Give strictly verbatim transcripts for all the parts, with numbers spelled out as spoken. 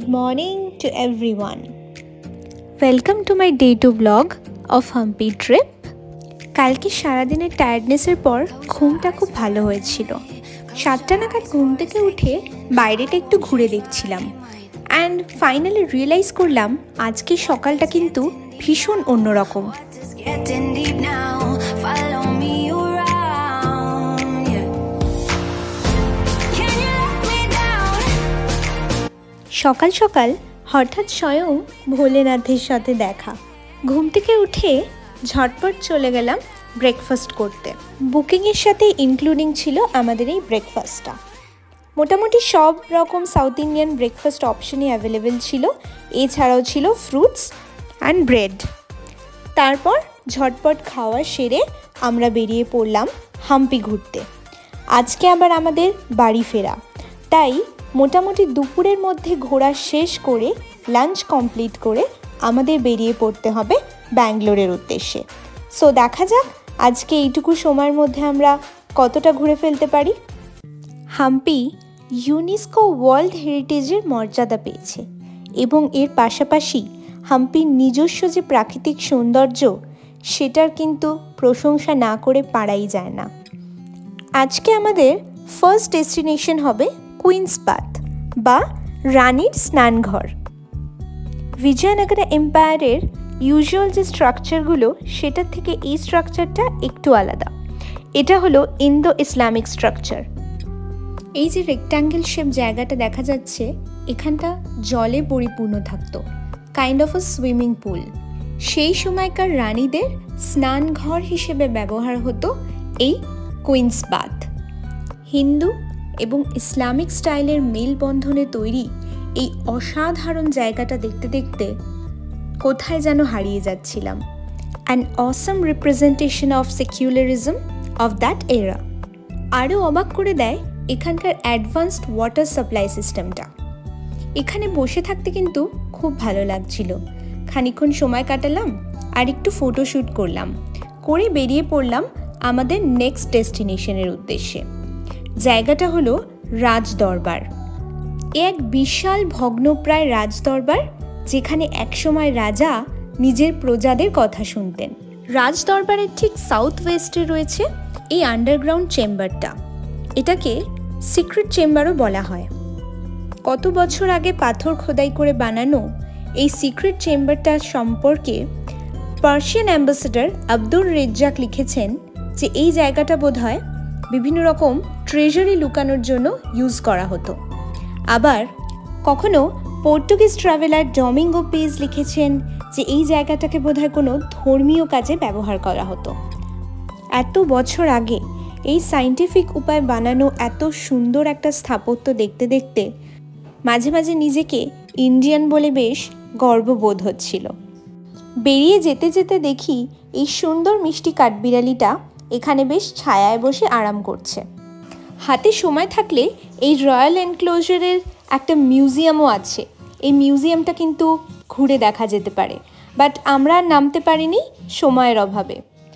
morning to everyone. Welcome to my day two vlog of Hampi trip. কালকে সারাদিনের টায়ার্ডনেসের পর ঘুমটা খুব ভালো হয়েছিল। সাতটা নাগাদ ঘুম থেকে উঠে বাইরেটা একটু ঘুরে দেখছিলাম অ্যান্ড ফাইনালি রিয়েলাইজ করলাম আজকে সকালটা কিন্তু ভীষণ অন্যরকম। সকাল সকাল হঠাৎ স্বয়ং ভোলেনাথের সাথে দেখা। ঘুম থেকে উঠে ঝটপট চলে গেলাম ব্রেকফাস্ট করতে। বুকিংয়ের সাথে ইনক্লুডিং ছিল আমাদের এই ব্রেকফাস্টটা। মোটামুটি সব রকম সাউথ ইন্ডিয়ান ব্রেকফাস্ট অপশনই অ্যাভেলেবেল ছিল, এছাড়াও ছিল ফ্রুটস অ্যান্ড ব্রেড। তারপর ঝটপট খাওয়া সেরে আমরা বেরিয়ে পড়লাম হাম্পি ঘুরতে। আজকে আবার আমাদের বাড়ি ফেরা, তাই মোটামুটি দুপুরের মধ্যে ঘোরা শেষ করে লাঞ্চ কমপ্লিট করে আমাদের বেরিয়ে পড়তে হবে ব্যাঙ্গালোরের উদ্দেশ্যে। সো দেখা যাক আজকে এইটুকু সময়ের মধ্যে আমরা কতটা ঘুরে ফেলতে পারি। হাম্পি ইউনেস্কো ওয়ার্ল্ড হেরিটেজের মর্যাদা পেয়েছে এবং এর পাশাপাশি হাম্পির নিজস্ব যে প্রাকৃতিক সৌন্দর্য সেটার কিন্তু প্রশংসা না করে পারাই যায় না। আজকে আমাদের ফার্স্ট ডেস্টিনেশন হবে কুইন্স বাথ বা রানীর স্নানঘর। বিজয়নগর এম্পায়ারের ইউজুয়াল যে স্ট্রাকচারগুলো সেটার থেকে এই স্ট্রাকচারটা একটু আলাদা। এটা হলো ইন্দো ইসলামিক স্ট্রাকচার। এই যে রেক্ট্যাঙ্গেল শেপ জায়গাটা দেখা যাচ্ছে, এখানটা জলে পরিপূর্ণ থাকতো, kind of a swimming pool. সেই সময়কার রানীদের স্নানঘর হিসেবে ব্যবহার হতো এই কুইন্স বাথ। হিন্দু এবং ইসলামিক স্টাইলের মেলবন্ধনে তৈরি এই অসাধারণ জায়গাটা দেখতে দেখতে কোথায় যেন হারিয়ে যাচ্ছিলাম। An awesome representation of secularism of that era. আরও অবাক করে দেয় এখানকার অ্যাডভান্সড ওয়াটার সাপ্লাই সিস্টেমটা। এখানে বসে থাকতে কিন্তু খুব ভালো লাগছিল। খানিকক্ষণ সময় কাটালাম আর একটু ফটোশ্যুট করলাম, করে বেরিয়ে পড়লাম আমাদের নেক্সট ডেস্টিনেশনের উদ্দেশ্যে। জায়গাটা হলো রাজদরবার। এ এক বিশাল ভগ্নপ্রায় রাজদরবার, যেখানে একসময় রাজা নিজের প্রজাদের কথা শুনতেন। রাজদরবারের ঠিক সাউথ ওয়েস্টে রয়েছে এই আন্ডারগ্রাউন্ড চেম্বারটা। এটাকে সিক্রেট চেম্বারও বলা হয়। কত বছর আগে পাথর খোদাই করে বানানো এই সিক্রেট চেম্বারটা সম্পর্কে পার্সিয়ান অ্যাম্বাসেডর আব্দুর রেজ্জাক লিখেছেন যে এই জায়গাটা বোধহয় বিভিন্ন রকম ট্রেজারি লুকানোর জন্য ইউজ করা হতো। আবার কখনো পর্তুগিজ ট্রাভেলার ডমিঙ্গো পেজ লিখেছেন যে এই জায়গাটাকে বোধহয় কোনো ধর্মীয় কাজে ব্যবহার করা হতো। এত বছর আগে এই সায়েন্টিফিক উপায় বানানো এত সুন্দর একটা স্থাপত্য দেখতে দেখতে মাঝে মাঝে নিজেকে ইন্ডিয়ান বলে বেশ গর্ববোধ হচ্ছিল। বেরিয়ে যেতে যেতে দেখি এই সুন্দর মিষ্টি কাঠবিড়ালিটা এখানে বেশ ছায়ায় বসে আরাম করছে। হাতে সময় থাকলে এই রয়্যাল এনক্লোজারের একটা মিউজিয়ামও আছে। এই মিউজিয়ামটা কিন্তু ঘুরে দেখা যেতে পারে, বাট আমরা আর নামতে পারিনি সময়ের অভাবে।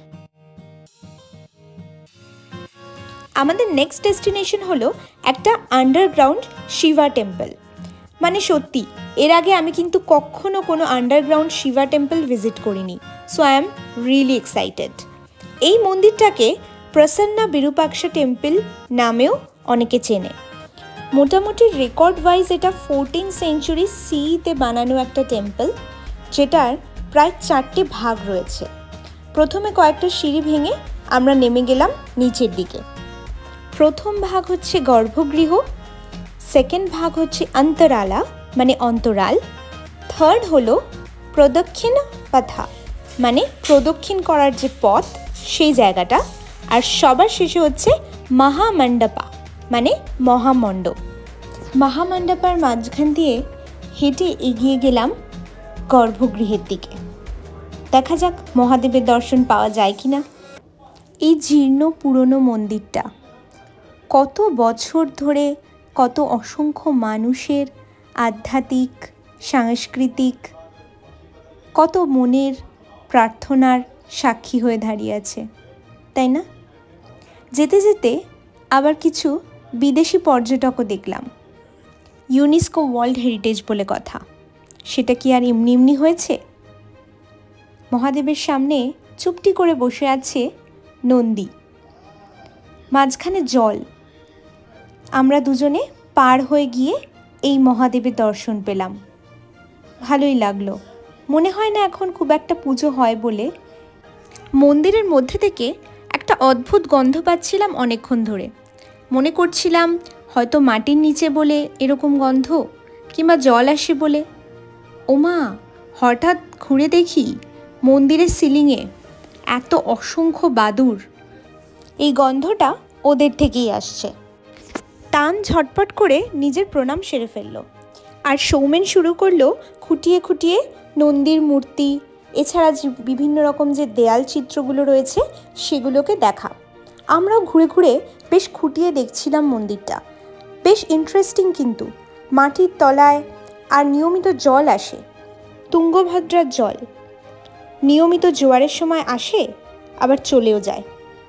আমাদের নেক্সট ডেস্টিনেশন হলো একটা আন্ডারগ্রাউন্ড শিবা টেম্পল। মানে সত্যি এর আগে আমি কিন্তু কখনো কোনো আন্ডারগ্রাউন্ড শিবা টেম্পল ভিজিট করিনি। So I am really excited. এই মন্দিরটাকে প্রসন্না বিরূপাক্ষা টেম্পল নামেও অনেকে চেনে। মোটামুটি রেকর্ড ওয়াইজ এটা ফোরটিন সেঞ্চুরি সিইতে বানানো একটা টেম্পল, যেটার প্রায় চারটে ভাগ রয়েছে। প্রথমে কয়েকটা সিঁড়ি ভেঙে আমরা নেমে গেলাম নিচের দিকে। প্রথম ভাগ হচ্ছে গর্ভগৃহ, সেকেন্ড ভাগ হচ্ছে অন্তরালা মানে অন্তরাল, থার্ড হলো প্রদক্ষিণ পথা মানে প্রদক্ষিণ করার যে পথ সেই জায়গাটা, আর সবার শেষে হচ্ছে মহামণ্ডপা মানে মহামণ্ডপ। মহামণ্ডপার মাঝখান দিয়ে হেঁটে এগিয়ে গেলাম গর্ভগৃহের দিকে। দেখা যাক মহাদেবের দর্শন পাওয়া যায় কি না। এই জীর্ণ পুরনো মন্দিরটা কত বছর ধরে কত অসংখ্য মানুষের আধ্যাত্মিক, সাংস্কৃতিক, কত মনের প্রার্থনার সাক্ষী হয়ে দাঁড়িয়ে আছে, তাই না? যেতে যেতে আবার কিছু বিদেশি পর্যটকও দেখলাম। ইউনেস্কো ওয়ার্ল্ড হেরিটেজ বলে কথা। সেটা কি আর এমনি এমনি হয়েছে? মহাদেবের সামনে চুপটি করে বসে আছে নন্দী, মাঝখানে জল। আমরা দুজনে পার হয়ে গিয়ে এই মহাদেবের দর্শন পেলাম। ভালোই লাগলো। মনে হয় না এখন খুব একটা পুজো হয় বলে। মন্দিরের মধ্যে থেকে একটা অদ্ভুত গন্ধ পাচ্ছিলাম অনেকক্ষণ ধরে। মনে করছিলাম হয়তো মাটির নিচে বলে এরকম গন্ধ, কিংবা জল আসে বলে। ওমা, হঠাৎ ঘুরে দেখি মন্দিরের সিলিংয়ে এত অসংখ্য বাদুড়। এই গন্ধটা ওদের থেকেই আসছে। তান ঝটপট করে নিজের প্রণাম সেরে ফেলল, আর সৌমেন শুরু করলো খুঁটিয়ে খুঁটিয়ে নন্দীর মূর্তি, এছাড়া যে বিভিন্ন রকম যে দেয়াল চিত্রগুলো রয়েছে সেগুলোকে দেখা। আমরাও ঘুরে ঘুরে বেশ খুঁটিয়ে দেখছিলাম মন্দিরটা। বেশ ইন্টারেস্টিং কিন্তু। মাটির তলায় আর নিয়মিত জল আসে, তুঙ্গভদ্রার জল। নিয়মিত জোয়ারের সময় আসে, আবার চলেও যায়।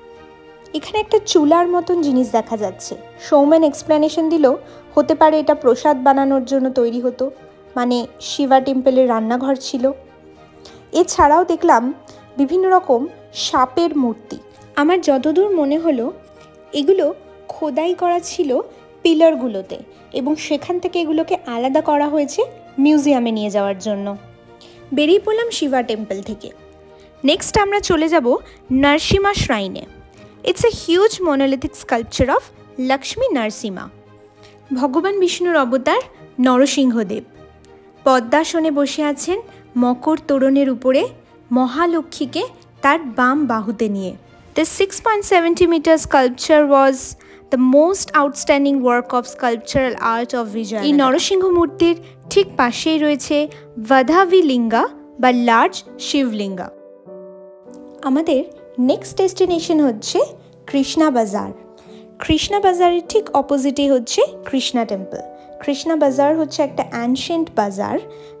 এখানে একটা চুলার মতন জিনিস দেখা যাচ্ছে। সৌমেন এক্সপ্লেনেশন দিল, হতে পারে এটা প্রসাদ বানানোর জন্য তৈরি হতো, মানে শিবা টেম্পলের রান্নাঘর ছিল। এছাড়াও দেখলাম বিভিন্ন রকম সাপের মূর্তি। আমার যতদূর মনে হলো এগুলো খোদাই করা ছিল পিলারগুলোতে, এবং সেখান থেকে এগুলোকে আলাদা করা হয়েছে মিউজিয়ামে নিয়ে যাওয়ার জন্য। বেরিয়ে পড়লাম শিবা টেম্পল থেকে। নেক্সট আমরা চলে যাব নরসিমা শ্রাইনে। It's a huge monolithic sculpture of Lakshmi Narasimha, ভগবান বিষ্ণুর অবতার নরসিংহদেব। পদ্মাসনে বসে আছেন মকর তোরণের উপরে, মহালক্ষ্মীকে তার বাম বাহুতে নিয়ে। The six point seven zero meter sculpture was the most outstanding work of sculptural art of Vijayanagara. এই নরসিংহ মূর্তির ঠিক পাশেই রয়েছে ভাধাভি লিঙ্গা বা লার্জ শিবলিঙ্গা। আমাদের নেক্সট ডেস্টিনেশন হচ্ছে কৃষ্ণা বাজার। কৃষ্ণা বাজারের ঠিক অপোজিটেই হচ্ছে কৃষ্ণা টেম্পল। কৃষ্ণা বাজার হচ্ছে একটা অ্যানশিয়েন্ট বাজার।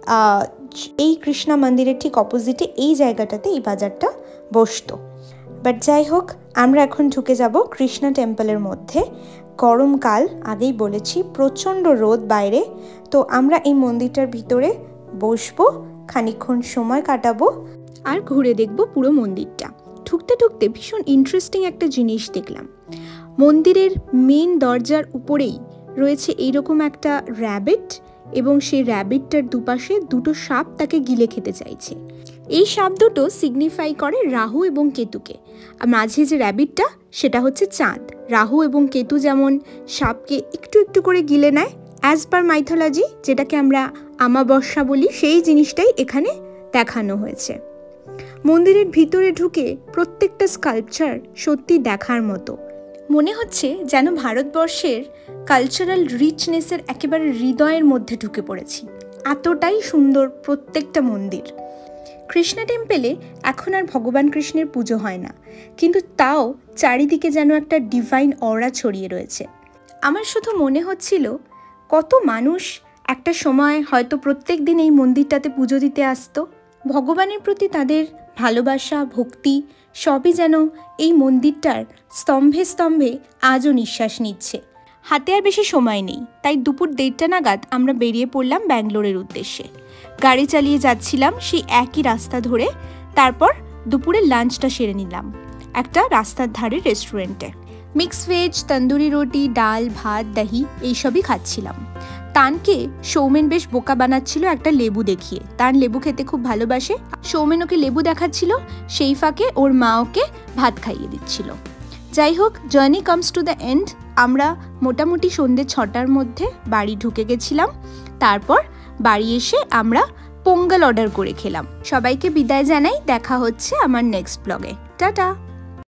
এই কৃষ্ণা মন্দিরের ঠিক অপোজিটে এই জায়গাটাতে এই বাজারটা বসতো। বাট যাই হোক, আমরা এখন ঢুকে যাব কৃষ্ণা টেম্পলের মধ্যে। গরমকাল, আগেই বলেছি, প্রচণ্ড রোদ বাইরে। তো আমরা এই মন্দিরটার ভিতরে বসবো, খানিকক্ষণ সময় কাটাবো আর ঘুরে দেখব পুরো মন্দিরটা। ঢুকতে ঢুকতে ভীষণ ইন্টারেস্টিং একটা জিনিস দেখলাম। মন্দিরের মেন দরজার উপরেই রয়েছে এইরকম একটা র্যাবিট, এবং সেই র্যাবিটটার দুপাশে দুটো সাপ তাকে গিলে খেতে চাইছে। এই সাপ দুটো সিগনিফাই করে রাহু এবং কেতুকে। আর মাঝে যে র্যাবিটটা সেটা হচ্ছে চাঁদ। রাহু এবং কেতু যেমন সাপকে একটু একটু করে গিলে নেয়, অ্যাজ পার মাইথোলজি, যেটাকে আমরা আমাবস্যা বলি, সেই জিনিসটাই এখানে দেখানো হয়েছে। মন্দিরের ভিতরে ঢুকে প্রত্যেকটা স্কাল্পচার সত্যি দেখার মতো। মনে হচ্ছে যেন ভারতবর্ষের কালচারাল রিচনেসের একেবারে হৃদয়ের মধ্যে ঢুকে পড়েছি। এতটাই সুন্দর প্রত্যেকটা মন্দির। কৃষ্ণা টেম্পলে এখন আর ভগবান কৃষ্ণের পুজো হয় না, কিন্তু তাও চারিদিকে যেন একটা ডিভাইন অরা ছড়িয়ে রয়েছে। আমার শুধু মনে হচ্ছিল কত মানুষ একটা সময় হয়তো প্রত্যেক দিন এই মন্দিরটাতে পুজো দিতে আসতো। ভগবানের প্রতি তাদের ভালোবাসা, ভক্তি সবই যেন এই মন্দিরটার স্তম্ভে স্তম্ভে আজও নিঃশ্বাস নিচ্ছে। হাতে আর বেশি সময় নেই, তাই দুপুর দেড়টা নাগাদ আমরা বেরিয়ে পড়লাম ব্যাঙ্গালোরের উদ্দেশ্যে। গাড়ি চালিয়ে যাচ্ছিলাম সেই একই রাস্তা ধরে। তারপর দুপুরে লাঞ্চটা সেরে নিলাম একটা রাস্তার ধারে রেস্টুরেন্টে। মিক্স ভেজ, তন্দুরি রুটি, ডাল, ভাত, দহি এইসবই খাচ্ছিলাম। তানকে সৌমেন বেশ বোকা বানাচ্ছিল একটা লেবু দেখিয়ে। তান লেবু খেতে খুব ভালোবাসে। সৌমেন ওকে লেবু দেখাচ্ছিল, সেই ফাঁকে ওর মা ওকে ভাত খাইয়ে দিচ্ছিল। যাই হোক, journey comes to the end. আমরা মোটামুটি সন্ধ্যে ছটার মধ্যে বাড়ি ঢুকে গেছিলাম। তারপর বাড়ি এসে আমরা পোঙ্গল অর্ডার করে খেলাম। সবাইকে বিদায় জানাই, দেখা হচ্ছে আমার নেক্সট ব্লগে। টাটা।